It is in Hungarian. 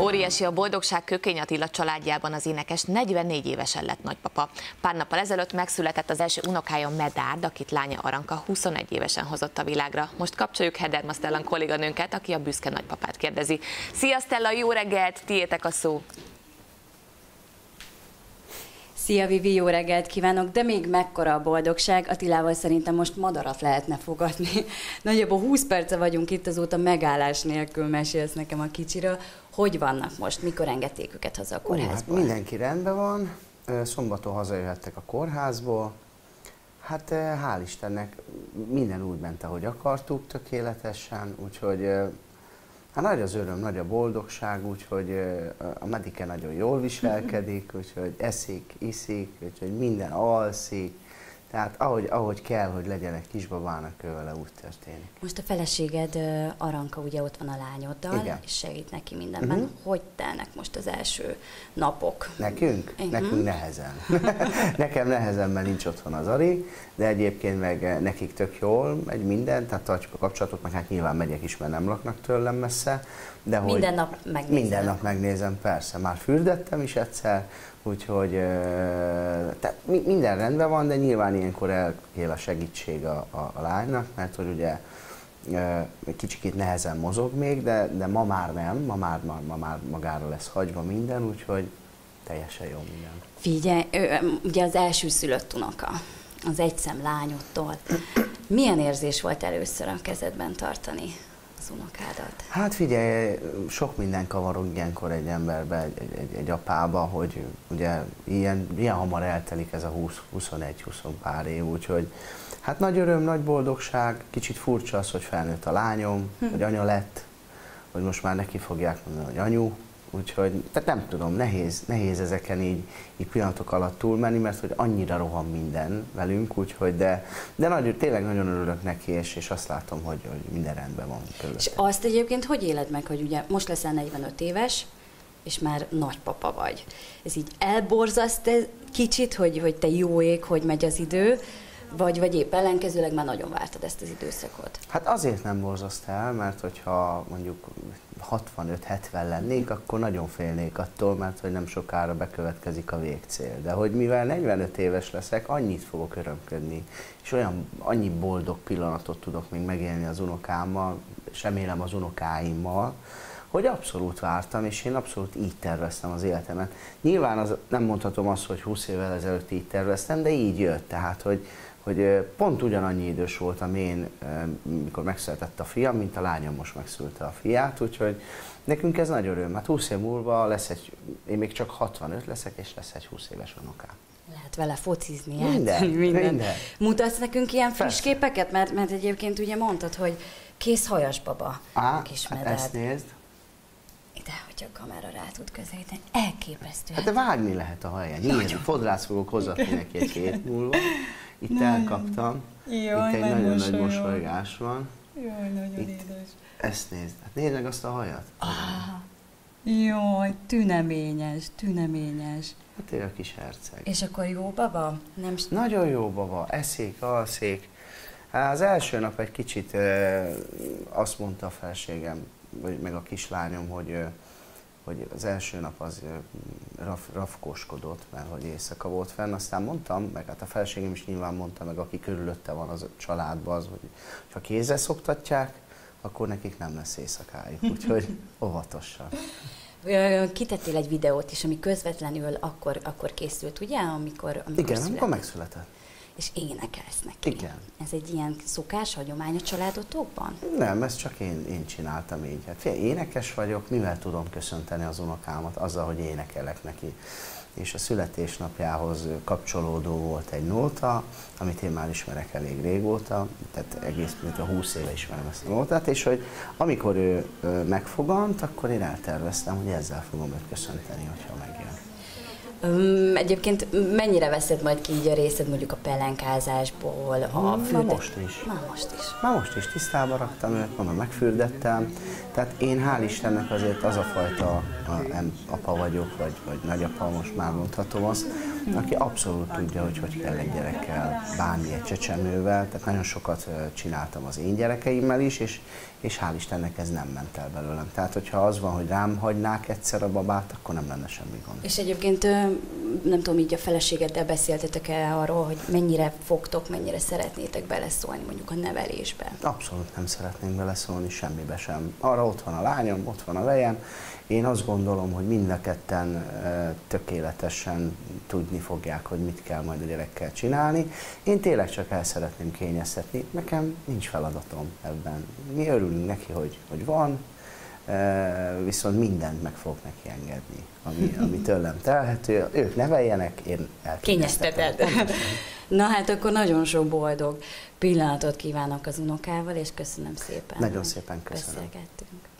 Óriási a boldogság Kökény Attila családjában, az énekes 44 évesen lett nagypapa. Pár nappal ezelőtt megszületett az első unokája, Medárd, akit lánya Aranka 21 évesen hozott a világra. Most kapcsoljuk Hederma Stellan kolléganőnket, aki a büszke nagypapát kérdezi. Szia Stella, jó reggelt, tiétek a szó! Szia Vivi, jó reggelt kívánok, de még mekkora a boldogság, Attilával szerintem most madarat lehetne fogadni. Nagyjából 20 perce vagyunk itt, azóta megállás nélkül mesélsz nekem a kicsiről. Hogy vannak most, mikor engedték őket haza a kórházból? Hát mindenki rendben van, szombaton hazajöhettek a kórházból. Hát hál' Istennek minden úgy ment, ahogy akartuk, tökéletesen, úgyhogy hát nagy az öröm, nagy a boldogság, úgyhogy a Medike nagyon jól viselkedik, úgyhogy eszik, iszik, úgyhogy minden alszik. Tehát ahogy kell, hogy legyen egy kisbabának, vele úgy történik. Most a feleséged Aranka ugye ott van a lányoddal, igen, és segít neki mindenben. Hogy telnek most az első napok? Nekünk? Nekünk nehezen. Nekem nehezen, mert nincs otthon az Ari, de egyébként meg nekik tök jól megy minden, tehát tartjuk a kapcsolatot, meg hát nyilván megyek is, mert nem laknak tőlem messze. De minden nap megnézem? Minden nap megnézem, persze. Már fürdettem is egyszer, úgyhogy tehát minden rendben van, de nyilván ilyenkor elkél a segítség a lánynak, mert hogy ugye egy kicsikét nehezen mozog még, de ma már nem, ma már magára lesz hagyva minden, úgyhogy teljesen jó minden. Figyelj, ugye az elsőszülött unoka, az egyszem lányodtól. Milyen érzés volt először a kezedben tartani az unokádat? Hát figyelj, sok minden kavarog ilyenkor egy emberbe, egy apába, hogy ugye ilyen hamar eltelik ez a 20-21-20 pár év, úgyhogy hát nagy öröm, nagy boldogság, kicsit furcsa az, hogy felnőtt a lányom, hogy anya lett, hogy most már neki fogják mondani, hogy anyu, úgyhogy tehát nem tudom, nehéz ezeken így pillanatok alatt túlmenni, mert hogy annyira rohan minden velünk, úgyhogy de tényleg nagyon örülök neki, és azt látom, hogy minden rendben van körülöttem. És azt egyébként hogy éled meg, hogy ugye most leszel 45 éves, és már nagypapa vagy. Ez így elborzaszt kicsit, hogy te jó ég, hogy megy az idő, vagy épp ellenkezőleg már nagyon vártad ezt az időszakot? Hát azért nem borzaszt el, mert hogyha mondjuk 65-70 lennék, akkor nagyon félnék attól, mert hogy nem sokára bekövetkezik a végcél. De hogy mivel 45 éves leszek, annyit fogok örömködni, és annyi boldog pillanatot tudok még megélni az unokámmal, és remélem az unokáimmal, hogy abszolút vártam, és én abszolút így terveztem az életemet. Nyilván nem mondhatom azt, hogy 20 évvel ezelőtt így terveztem, de így jött. Tehát, hogy pont ugyanannyi idős voltam én, mikor megszületett a fiam, mint a lányom most megszülte a fiát, úgyhogy nekünk ez nagy öröm. Hát 20 év múlva én még csak 65 leszek, és lesz egy 20 éves unokám. Lehet vele focizni, minden. Mutatsz nekünk ilyen friss képeket? Mert egyébként ugye mondtad, hogy kész hajasbaba, kis Medárd. Hát ezt nézd. De hogy a kamera rá tud közelíteni, elképesztő. Hát de vágni lehet a haján. Nyílni, fodrász fogok hozatni neki egy hét múlva. Itt elkaptam. Jaj, itt egy nagyon nagy mosolygás van. Jaj, nagyon édes. Ezt nézd. Hát nézd meg azt a hajat. Jaj, tüneményes. Hát ő a kis herceg. És akkor jó baba? Nagyon jó baba. Eszik, alszik. Hát az első nap egy kicsit azt mondta a feleségem, meg a kislányom, hogy az első nap az rafkóskodott, mert hogy éjszaka volt fenn, aztán mondtam, meg hát a feleségem is nyilván mondta, meg aki körülötte van az a családban, az, hogy ha kézzel szoktatják, akkor nekik nem lesz éjszakájuk, úgyhogy óvatosan. Kitettél egy videót is, ami közvetlenül akkor készült, ugye? Amikor igen, amikor megszületett. És énekelsz neki. Igen. Ez egy ilyen szokás, hagyomány a családotokban? Nem, ezt csak én csináltam így. Hát énekes vagyok, mivel tudom köszönteni az unokámat? Azzal, hogy énekelek neki. És a születésnapjához kapcsolódó volt egy nóta, amit én már ismerek elég régóta, tehát egész mint a 20 éve ismerem ezt a nótát, és hogy amikor ő megfogant, akkor én elterveztem, hogy ezzel fogom őt köszönteni, hogyha megjön. Egyébként mennyire veszed majd ki így a részed mondjuk a pelenkázásból, a Már most is. Már most is tisztába raktam őt, mondom, megfürdettem. Tehát én hál' Istennek azért az a fajta apa vagyok, vagy nagyapa, most már mondhatom azt, aki abszolút tudja, hogy kell egy gyerekkel bánni, egy csecsemővel. Tehát nagyon sokat csináltam az én gyerekeimmel is, és hál' Istennek ez nem ment el belőlem. Tehát, hogyha az van, hogy rám hagynák egyszer a babát, akkor nem lenne semmi gond. És egyébként nem tudom, így a feleségeddel beszéltetek-e arról, hogy mennyire fogtok, mennyire szeretnétek beleszólni mondjuk a nevelésbe? Abszolút nem szeretnénk beleszólni semmibe sem. Arra ott van a lányom, ott van a vejem. Én azt gondolom, hogy mind a ketten tökéletesen tudni fogják, hogy mit kell majd a gyerekkel csinálni. Én tényleg csak el szeretném kényeztetni, nekem nincs feladatom ebben. Mi örülünk neki, hogy van, viszont mindent meg fogok neki engedni, ami tőlem telhető. Ők neveljenek, én elkényezteted. Na hát akkor nagyon sok boldog pillanatot kívánok az unokával, és köszönöm szépen. Nagyon szépen köszönöm. Beszélgettünk.